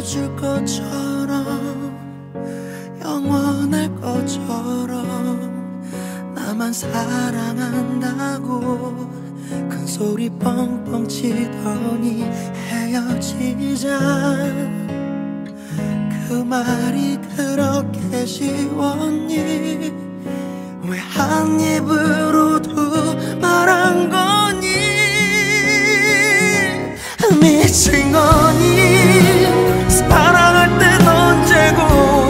잊을 것처럼 영원할 것처럼 나만 사랑한다고 큰 소리 뻥뻥 치더니 헤어지자. 그 말이 그렇게 쉬웠니? 왜 한 입으로도 말한 거니? 미친 거니? 사랑할 땐 언제고?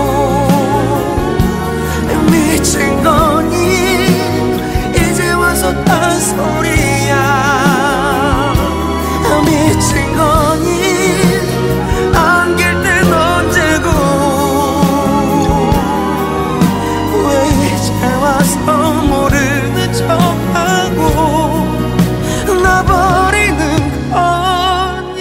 미친 거니? 이제 와서 딴소리야. 미친 거니? 안길 땐 언제고? 왜 이제 와서 모르는 척하고 나버리는 거니?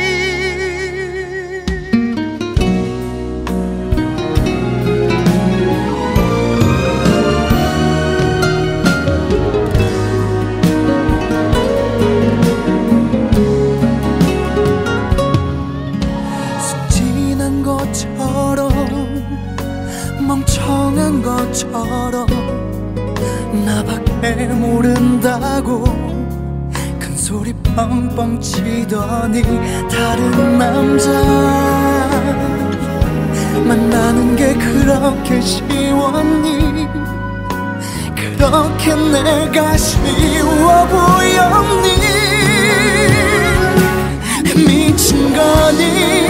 순진한 것처럼 멍청한 것처럼 나밖에 모른다고 큰 소리 뻥뻥 치더니 다른 남자 만나는 게 그렇게 쉬웠니? 그렇게 내가 쉬워 보였니? 미친 거니?